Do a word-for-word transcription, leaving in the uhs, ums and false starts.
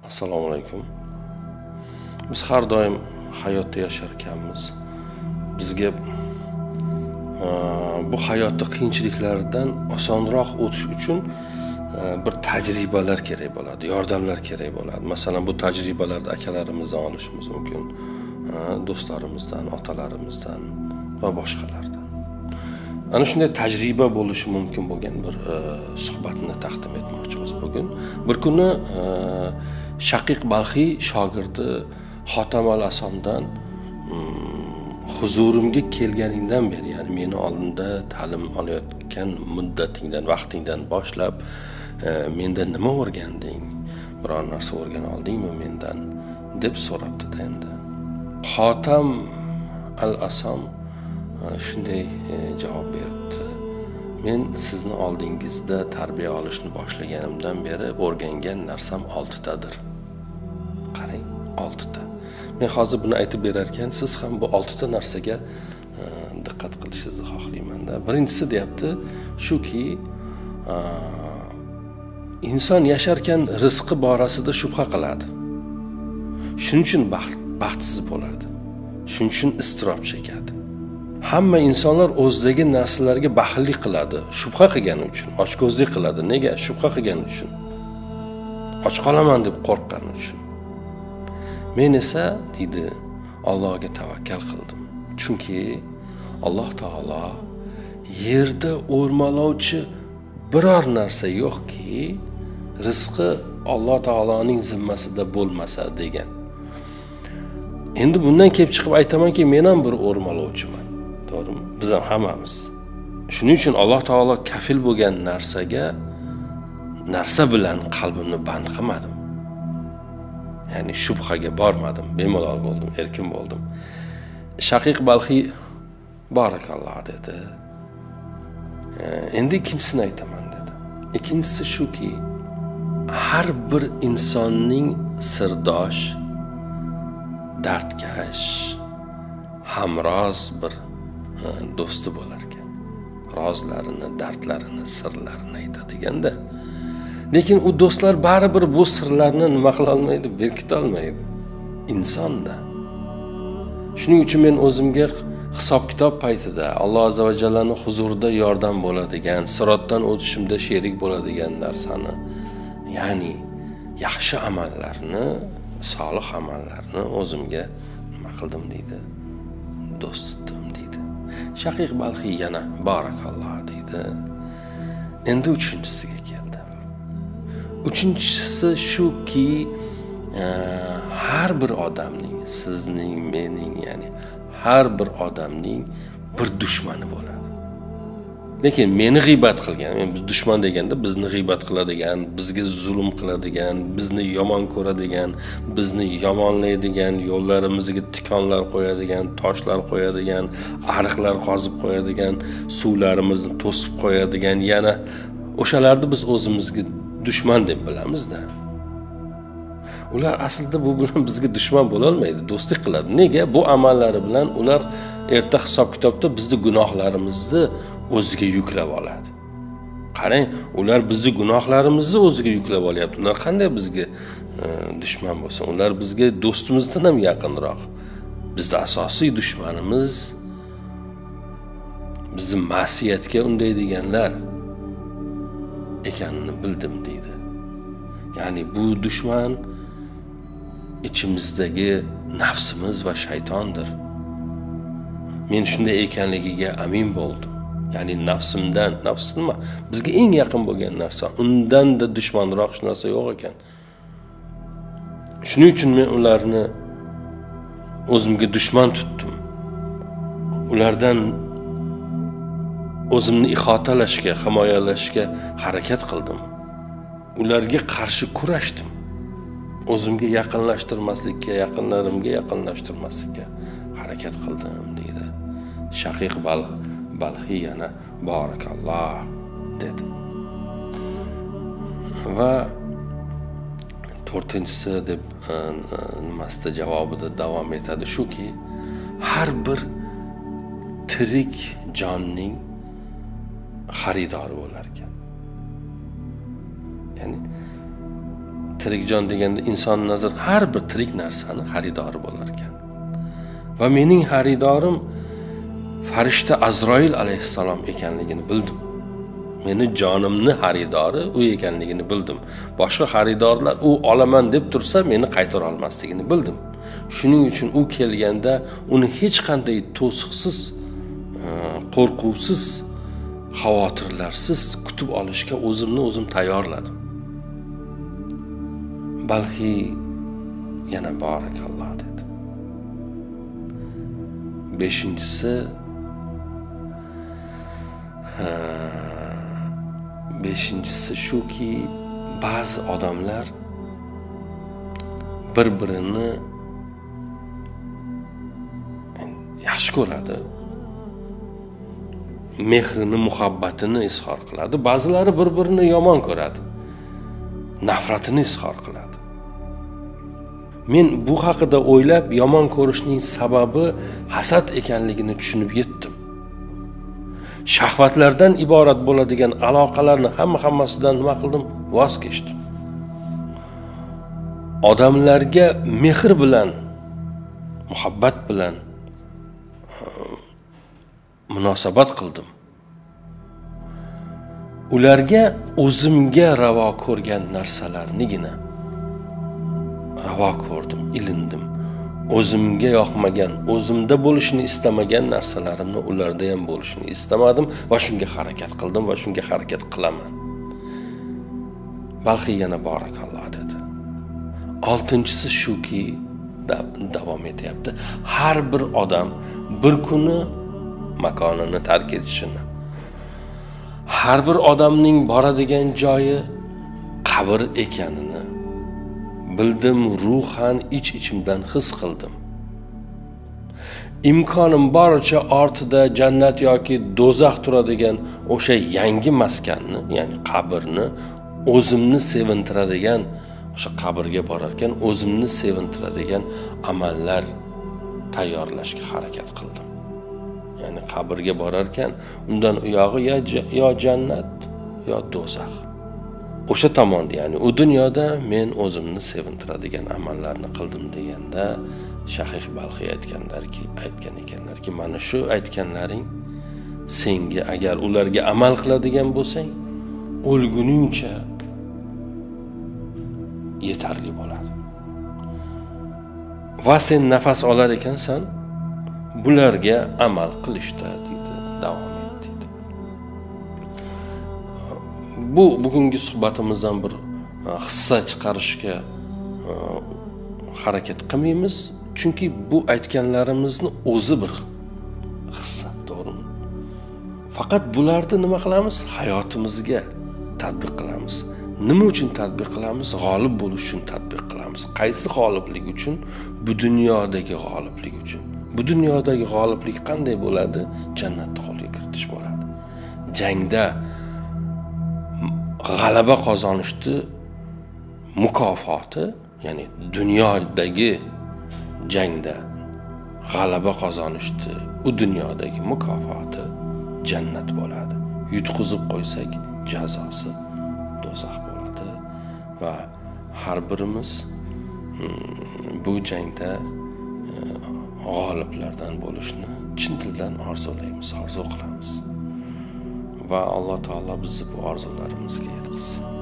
Assalomu alaykum. Biz har doim hayotda yashar ekanmiz. Bizga bu hayotda qiyinchiliklardan osonroq o'tish uchun bir tajribalar kerak bo'ladi, yordamlar kerak bo'ladi. Masalan, bu tajribalarni akalarimizdan olishimiz mumkin, do'stlarimizdan, otalarimizdan va boshqalardan. Ana shunday tajriba bo'lishi mumkin bo'lgan bir suhbatni taqdim etmoqchimiz bugun. Bir kuni Shaqiq Balxiy shogirdi Xotam al-Asomdan huzurimga kelganingdan beri, ya'ni meni oldimda ta'lim olayotgan muddatingdan, vaqtingdan boshlab mendan nima o'rganding? Biror narsa o'rgana oldingmi mendan? deb so'rabdi-da endi. Xotam al-Asom shunday javob berdi. Men sizni oldingizda tarbiya olishni boshlaganimdan beri o'rgangan narsam oltitadir. Qarang, oltita. Men hozir buni aytib berar ekan, siz ham bu oltita narsaga diqqat qilishingizni xohlayman-da. Birinchisi deyapti, shuki inson yasharkan rizqi borasida shubha qiladi. Shuning uchun baxtsiz bo'ladi. Shuning uchun iztirob chekadi. Hamma insonlar o'zidagi narsalarga baxillik qiladi, shubha qilgani uchun, ochko'zlik qiladi. Nega? Shubha qilgani uchun. Och qolaman deb qo'rqqani uchun. Men esa deydi, Allohga tavakkal qildim. Chunki Alloh taolo yerda o'rmalovchi biror narsa yo'qki, rizqi Alloh taoloning zimmasida bo'lmasa degan. Endi bundan kelib chiqib aytamanki, men ham bir o'rmalovchiman. To'g'rimi? Biz ham hammamiz. Shuning uchun Alloh taolo kafil bo'lgan narsaga narsa bilan qalbimni band qilmadim. Ya'ni shubhaga bormadim, bemalol bo'ldim, erkin bo'ldim. Shaqiq Balxiy barakalloh dedi. Endi ikkinchisini aytaman dedi. Ikkinchisi shuki, har bir insonning sirdosh, dardkash, hamroz bir do'sti bo'lar ekan. Rozlarini, dardlarini, sirlarini aytadiganda. Lekin u do'stlar baribir bu sirlarni nima qila olmaydi, berkita olmaydi. Insonda. Shuning uchun men o'zimga hisob-kitob paytida Alloh azza va jallaning huzurida yordam bo'ladigan, sirotdan o'tishimda sherik bo'ladigan narsani, ya'ni yaxshi amallarni, solih amallarni o'zimga nima qildim deydi, do'st tutdim deydi. Shaqiq Balxiy yana barakalloh deydi. Endi uchinchisiga keldi. Uchinchisi shuki, har bir odamning, sizning, mening, ya'ni har bir odamning bir dushmani bo'ladi. Lekin meni g'iybat qilgan, men biz dushman deganda bizni g'iybat qiladigan, bizga zulm qiladigan, bizni yomon ko'radigan, bizni yomonlaydigan, yo'llarimizga tikonlar qo'yadigan, toshlar qo'yadigan, ariqlar qozib qo'yadigan, suvlarimizni to'sib qo'yadigan, yana o'shalarni biz o'zimizga dushman deb bilamiz-da. Ular aslida bu bilan bizga dushman bo'la olmaydi, do'stlik qiladi. Nega? Bu amallari bilan ular erta hisob-kitobda bizni gunohlarimizni o'ziga yuklab oladi. Qarang, ular bizni gunohlarimizni o'ziga yuklab olyapti. Ular qanday bizga e, dushman bo'lsa, ular bizga do'stimizdan ham yaqinroq. Bizning asosiy dushmanimiz bizni ma'siyatga undaydiganlar ekanini bildim deydi. Ya'ni bu dushman ichimizdagi nafsimiz va shaytondir. Men shunday ekanligiga amin bo'ldim. Ya'ni nafsimdan, nafs nima? Bizga eng yaqin bo'lgan narsa, undan da dushmanroq hech narsa yo'q ekan. Shuning uchun men ularni o'zimga dushman tutdim. Ulardan o'zimni ihotalashga, himoyalashga harakat qildim. Ularga qarshi kurashdim. O'zimga yaqinlashtirmaslikka, yaqinlarimga yaqinlashtirmaslikka harakat qildim deydi. Shaqiq Balxiy yana barakalloh dedi. Va to'rtinchisi deb nimasida javobida davom etadi shuki, har bir tirik jonning xaridori bo'lar ekan. Ya'ni tirik jon deganda inson nazar har bir tirik narsani xaridori bo'lar ekan. Va mening xaridorim farishta Azroil alayhissalom ekanligini bildim. Meni jonimni xaridori u ekanligini bildim. Boshqa xaridorlar u olaman deb tursa meni qaytara olmasligini bildim. Shuning uchun u kelganda uni hech qanday to'siqsiz, qo'rquvsiz, xavotirlarsiz kutib olishga o'zimni o'zim tayyorladim. Balki yana barakalloh dedi. Beshinchisi Beshinchisi shuki, ba'zi odamlar bir-birini yaxshi ko'radi, mehrini, muhabbatini izhor qiladi. Ba'zilari bir-birini yomon ko'radi, nafratini izhor qiladi. Men bu haqida o'ylab, yomon ko'rishning sababi hasad ekanligini tushunib yetdim. Shahvatlardan iborat bo'ladigan aloqalarni hamma hammasidan nima qildim? Voz kechdim. Odamlarga mehr bilan, muhabbat bilan munosabat qildim. Ularga o'zimga ravo ko'rgan narsalarnigina ravo ko'rdim, ilindim. O'zimga yoqmagan, o'zimda bo'lishini istamagan narsalarimni ularda ham bo'lishini istamadim va shunga harakat qildim va shunga harakat qilaman. Balki yana barakalloh dedi. Oltinchisi shuki, davom etyapti. Har bir odam bir kuni makonini tark etishini, har bir odamning boradigan joyi qabr ekanini bildim, ruhan ich-ichimdan his qildim. Imkonim boricha ortida jannat yoki do'zax turadigan o'sha yangi maskanni, ya'ni qabrni o'zimni sevintiradigan, o'sha qabrga borar ekan o'zimni sevintiradigan amallar tayyorlashga harakat qildim. Ya'ni qabrga borar ekan undan u yog'i yo jannat yo do'zax. O'sha tomonda, ya'ni u dunyoda men o'zimni sevintiradigan amallarni qildim deganda Shahih Balxiy aytganlarki, aytgan ekanlarki, mana shu aytganlaring senga agar ularga amal qiladigan bo'lsang, o'lguningcha yetarli bo'ladi. Va sen nafas olar ekansan, bularga amal qilishda dedi, davom etdi. Bu bugungi suhbatimizdan bir hissa chiqarishga harakat qilmaymiz, chunki bu aytganlarimizni o'zi bir hissa, to'g'rimi? Faqat bularni nima qilamiz? Hayotimizga tatbiq qilamiz. Nima uchun tatbiq qilamiz? G'olib bo'lish uchun tatbiq qilamiz. Qaysi g'oliblik uchun? Bu dunyodagi g'oliblik uchun. Bu dunyodagi g'oliblik qanday bo'ladi? Jannatni qo'lga kiritish bo'ladi. Jangda g'alaba qozonishni mukofoti, ya'ni dunyodagi jangda g'alaba qozonishni u dunyodagi mukofoti jannat bo'ladi. Yutqizib qo'ysak jazosi do'zax bo'ladi va har birimiz bu jangda g'oliblardan bo'lishni chin dildan orzulaymiz, orzu qilamiz. Va Alloh taolo bizni bu orzularimizga yetkazsin.